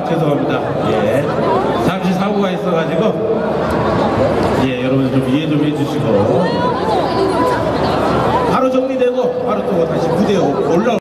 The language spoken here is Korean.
죄송합니다. 예. 잠시 사고가 있어가지고, 예, 여러분 좀 이해 좀 해주시고. 바로 정리되고, 바로 또 다시 무대에 올라올